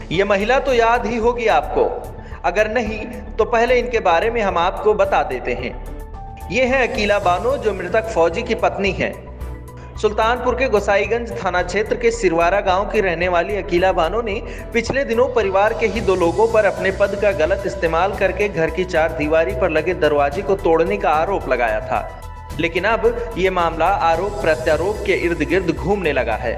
ये महिला तो याद ही होगी आपको, अगर नहीं तो पहले इनके बारे में हम आपको बता देते हैं। ये है अकीला बानो, जो मृतक फौजी की पत्नी है। सुल्तानपुर के गोसाईगंज थाना क्षेत्र के सिरवारा गांव की रहने वाली अकीला बानो ने पिछले दिनों परिवार के ही 2 लोगों पर अपने पद का गलत इस्तेमाल करके घर की 4 दीवारी पर लगे दरवाजे को तोड़ने का आरोप लगाया था, लेकिन अब ये मामला आरोप प्रत्यारोप के इर्द गिर्द घूमने लगा है।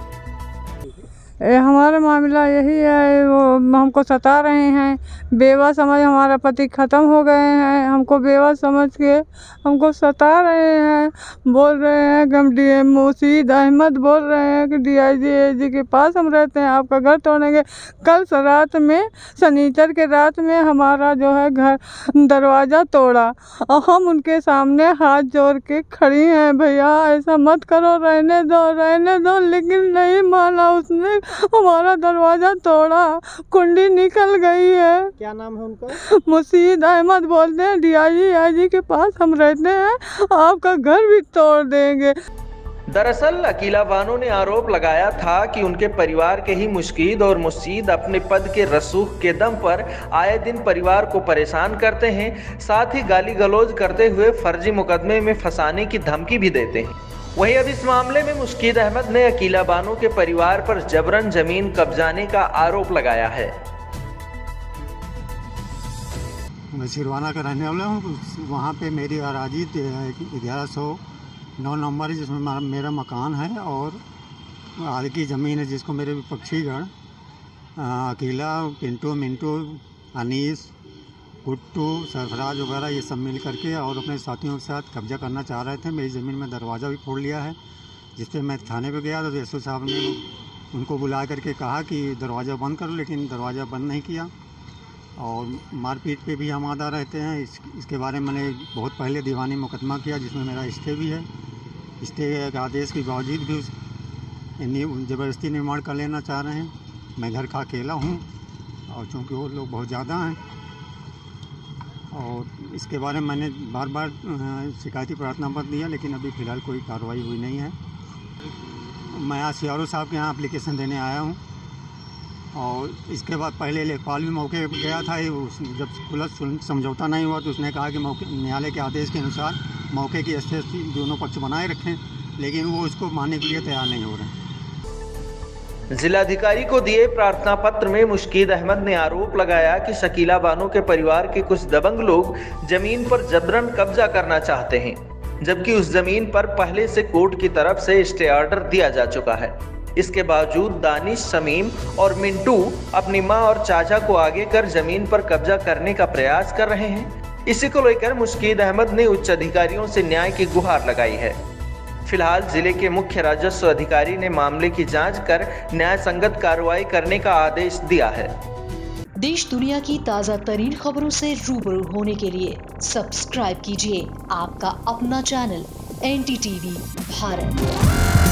हमारा मामला यही है, वो हमको सता रहे हैं। बेवा समझ हमारा पति ख़त्म हो गए हैं, हमको बेवा समझ के हमको सता रहे हैं। बोल रहे हैं कि हम DM मुर्शीद अहमद बोल रहे हैं कि DIG के पास हम रहते हैं, आपका घर तोड़ेंगे। कल रात में, शनिचर के रात में हमारा जो है घर दरवाज़ा तोड़ा और हम उनके सामने हाथ जोड़ के खड़ी हैं, भैया ऐसा मत करो, रहने दो, लेकिन नहीं माना उसने, हमारा दरवाजा तोड़ा, कुंडी निकल गई है। क्या नाम है उनका? मुर्शीद अहमद बोलते हैं, DIG के पास हम रहते हैं, आपका घर भी तोड़ देंगे। दरअसल अकीला बानो ने आरोप लगाया था कि उनके परिवार के ही मुश्कीद और मुर्शीद अपने पद के रसूख के दम पर आए दिन परिवार को परेशान करते हैं, साथ ही गाली गलौज करते हुए फर्जी मुकदमे में फंसाने की धमकी भी देते हैं। वहीं अब इस मामले में मुश्कीद अहमद ने अकीला बानो के परिवार पर जबरन जमीन कब्जाने का आरोप लगाया है। मैं सिरवाना का रहने वाला हूँ। वहाँ पे मेरी अराजी 1109 नंबर है, जिसमें मेरा मकान है और आगे की ज़मीन है, जिसको मेरे पक्षीगण अकीला, पिंटू, मिंटू, अनीस, गुट्टू, सरफराज वगैरह ये सब मिल करके और अपने साथियों के साथ कब्जा करना चाह रहे थे। मेरी ज़मीन में दरवाज़ा भी फोड़ लिया है, जिस पे मैं थाने पे गया तो SO साहब ने उनको बुला करके कहा कि दरवाज़ा बंद करो, लेकिन दरवाज़ा बंद नहीं किया और मारपीट पे भी हम आदा रहते हैं। इसके बारे में मैंने बहुत पहले दीवानी मुकदमा किया, जिसमें मेरा स्टे भी है। स्टे के आदेश के बावजूद भी ज़बरदस्ती निर्माण कर लेना चाह रहे हैं। मैं घर का अकेला हूँ और चूँकि वो लोग बहुत ज़्यादा हैं, और इसके बारे में मैंने बार बार शिकायती प्रार्थना पत्र दिया, लेकिन अभी फ़िलहाल कोई कार्रवाई हुई नहीं है। मैं आज CRO साहब के यहाँ एप्लीकेशन देने आया हूँ और इसके बाद पहले लेखपाल भी मौके पर गया था। जब पुलिस समझौता नहीं हुआ तो उसने कहा कि न्यायालय के आदेश के अनुसार मौके की स्थिति दोनों पक्ष बनाए रखें, लेकिन वो इसको मानने के लिए तैयार नहीं हो रहे। जिलाधिकारी को दिए प्रार्थना पत्र में मुश्कीद अहमद ने आरोप लगाया कि शकीला बानो के परिवार के कुछ दबंग लोग जमीन पर जबरन कब्जा करना चाहते हैं, जबकि उस जमीन पर पहले से कोर्ट की तरफ से स्टे ऑर्डर दिया जा चुका है। इसके बावजूद दानिश, शमीम और मिंटू अपनी मां और चाचा को आगे कर जमीन पर कब्जा करने का प्रयास कर रहे हैं। इसी को लेकर मुश्कीद अहमद ने उच्च अधिकारियों से न्याय की गुहार लगाई है। फिलहाल जिले के मुख्य राजस्व अधिकारी ने मामले की जांच कर न्याय संगत कार्रवाई करने का आदेश दिया है। देश दुनिया की ताज़ा तरीन खबरों से रूबरू होने के लिए सब्सक्राइब कीजिए आपका अपना चैनल NTTV भारत।